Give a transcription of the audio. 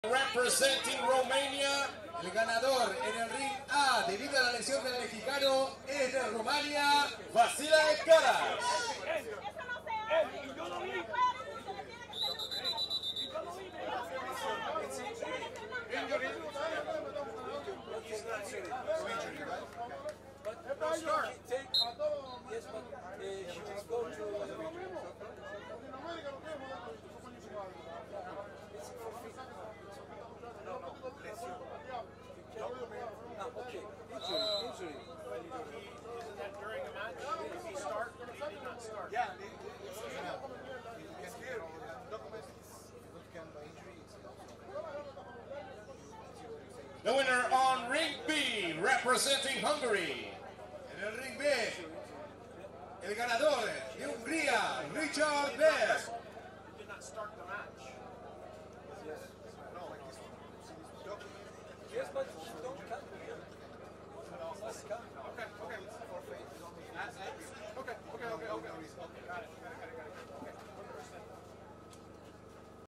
Representing Romania, el ganador en el ring A debido a la lesión del mexicano es de Rumania, Vasile Karac. Injury. Isn't that during a match? Did he start? Did he not start? Yeah, The winner on ring B, representing Hungary. En el ring B, el ganador de Hungría, Richard Best. Did not start.